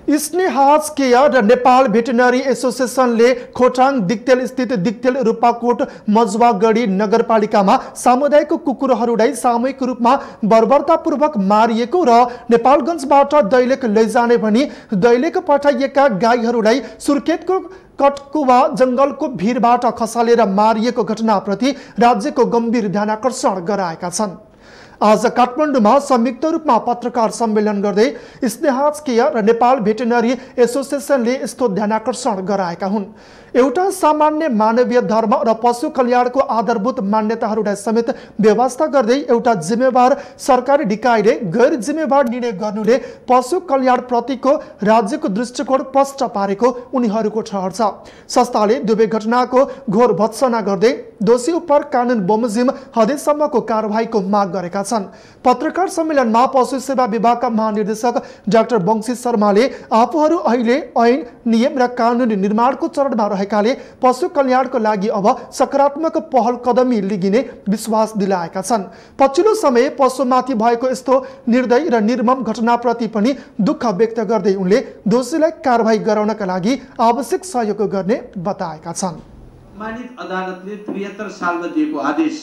Sneha's care र Nepal veterinary एसोसिएसनले खोटाङ दिक्तेल स्थित दिक्तेल रूपाकोट मजुवागढी नगरपालिकामा सामुदायिक कुकुरहरूलाई सामूहिक रूपमा बर्बरतापूर्वक मारिएको र नेपालगञ्जबाट दैलेख लैजाने भनी दैलेख पठाइएका गाईहरूलाई सुर्खेतको कटकुवा जंगलको भिरबाट खसालेर मारिएको घटनाप्रति राज्यको गम्भीर ध्यानाकर्षण गराएका छन्। आज काठमाडौँमा संयुक्त रूपमा पत्रकार सम्मेलन गर्दै स्नेहाज केयर र नेपाल भेटेरिनरी एसोसिएसनले यस्तो ध्यानाकर्षण गराएका हुन्। एउटा सामान्य मानवीय धर्म र पशु कल्याणको आधारभूत मान्यताहरूलाई समेत व्यवस्था गर्दै एउटा जिम्मेवार सरकारी निकायले गैर जिम्मेवार निर्णय गर्नुले पशु कल्याण प्रतिको राज्यको दृष्टिकोण स्पष्ट पारेको उनीहरूको ठहर छ। संस्थाले दुवै घटनाको घोर भत्सना गर्दै दोषी उप कानुन बमोजिम हदैसम्मको कारबाहीको माग गरेका छन्। पत्रकार सम्मेलनमा पशु सेवा विभागका महानिर्देशक डाक्टर वंशी शर्माले आफूहरू अहिले ऐन नियम र कानुन निर्माणको चरणमा रहेकाले पशु कल्याणको लागि अब सकारात्मक पहल कदमी लिगिने विश्वास दिलाएका छन्। पछिल्लो समय पशुमाथि भएको यस्तो निर्दयी र निर्मम घटनाप्रति पनि दुःख व्यक्त गर्दै उनले दोषीलाई कारबाही गराउनका लागि आवश्यक सहयोग गर्ने बताएका छन्। सम्मानित अदालतले 73 सालमा दिएको आदेश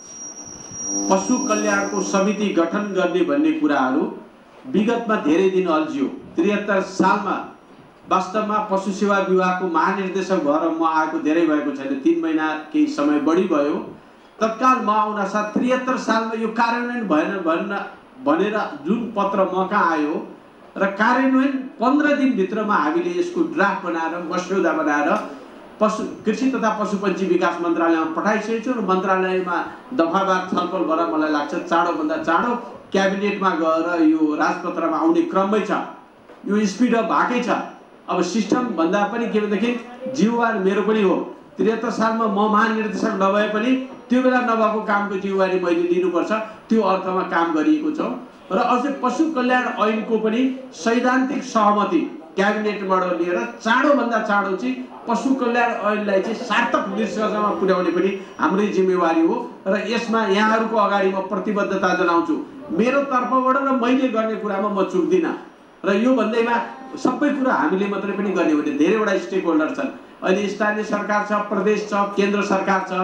पशु कल्याणको समिति गठन गर्ने भन्ने कुराहरू विगतमा धेरै दिन अल्झियो। 73 सालमा वास्तवमा पशु सेवा विभागको महानिर्देशक भएर म आएको धेरै भएको छैन, 3 महिना केही समय बढी भयो। तत्काल म आउनासाथ 73 सालमा यो कार्यान्वयन भएन भनेर जुन पत्र म कहाँ आयो र कार्यान्वयन 15 दिनभित्रमा हामीले यसको ड्राफ्ट बनाएर मस्यौदा बनाएर कृषि तथा पशुपन्छी विकास मन्त्रालयमा पठाइसकेको छु र मन्त्रालयमा दफावार छलफल भएर मलाई लाग्छ चाँडोभन्दा चाँडो क्याबिनेटमा गएर यो राजपत्रमा आउने क्रममै छ। यो स्पिड अप भएकै छ। अब सिस्टम भन्दा पनि के भनेदेखि जिम्मेवारी मेरो पनि हो। 73 सालमा म महानिर्देशक नभए पनि त्यो बेला नभएको कामको जिम्मेवारी मैले लिनुपर्छ, त्यो अर्थमा काम गरिएको छ। र अझै पशु कल्याण ऐनको पनि सैद्धान्तिक सहमति क्याबिनेटबाट लिएर चाँडोभन्दा चाँडो चाहिँ पशु कल्याण ऐनलाई चाहिँ सार्थक निष्कर्षमा पुर्याउने पनि हाम्रै जिम्मेवारी हो र यसमा यहाँहरूको अगाडि म प्रतिबद्धता जनाउँछु। मेरो तर्फबाट र मैले गर्ने कुरामा म चुक्दिनँ र यो भन्दैमा सबै कुरा हामीले मात्रै पनि गर्ने हो भने धेरैवटा स्टेक होल्डर छन्। अहिले स्थानीय सरकार छ, प्रदेश छ, केन्द्र सरकार छ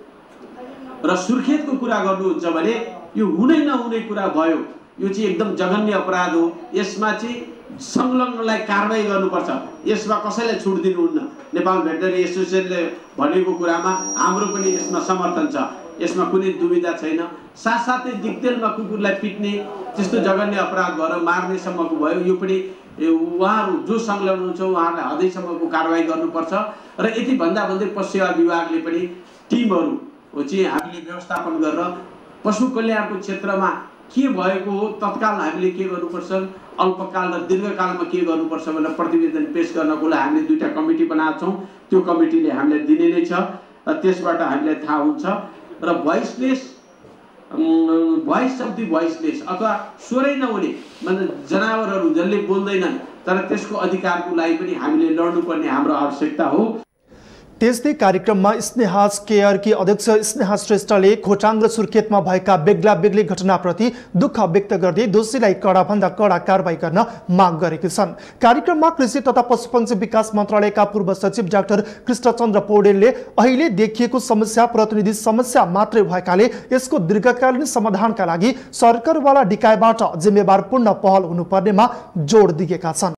र सुर्खेतको कुरा गर्नुहुन्छ भने यो हुनै नहुने कुरा भयो। यो चाहिँ एकदम जघन्य अपराध हो। यसमा चाहिँ संलग्नलाई कारबाही गर्नुपर्छ। यसमा कसैलाई छुट दिनुहुन्न। नेपाल भेटेरिनरी एसोसिएसनले भनेको कुरामा हाम्रो पनि यसमा समर्थन छ, यसमा कुनै दुविधा छैन। साथसाथै दिक्तेलमा कुकुरलाई पिट्ने त्यस्तो जघन्य अपराध भएर मार्नेसम्मको भयो। यो पनि उहाँहरू जो संलग्न हुन्छ उहाँहरूलाई हदैसम्मको कारबाही गर्नुपर्छ र यति भन्दा भन्दै पशु सेवा विभागले पनि टिमहरू चाहिँ हामीले व्यवस्थापन गरेर पशु कल्याणको क्षेत्रमा के भएको हो, तत्काल हामीले के गर्नुपर्छ, अल्पकाल र दीर्घकालमा के गर्नुपर्छ भनेर प्रतिवेदन पेश गर्नको लागि हामीले 2टा कमिटी बनाएको छौँ। त्यो कमिटीले हामीलाई दिने नै छ र त्यसबाट हामीलाई थाहा हुन्छ। र भोइस अफ दि भोइसलेस अथवा स्वरै नहुने मतलब जनावरहरू जसले बोल्दैनन् तर त्यसको अधिकारको लागि पनि हामीले लड्नुपर्ने हाम्रो आवश्यकता हो। त्यस्तै कार्यक्रममा स्नेहाज केयरकी अध्यक्ष स्नेहा श्रेष्ठले खोटाङ र सुर्खेतमा भएका बेग्ला बेग्लै घटनाप्रति दुःख व्यक्त गर्दै दोषीलाई कडाभन्दा कडा कारबाही गर्न माग गरेका छन्। कार्यक्रममा कृषि तथा पशुपन्छी विकास मन्त्रालयका पूर्व सचिव डाक्टर कृष्णचन्द्र पौडेलले अहिले देखिएको समस्या प्रतिनिधि समस्या मात्रै भएकाले यसको दीर्घकालीन समाधानका लागि सरकारवाला निकायबाट जिम्मेवारपूर्ण पहल हुनुपर्नेमा जोड दिएका छन्।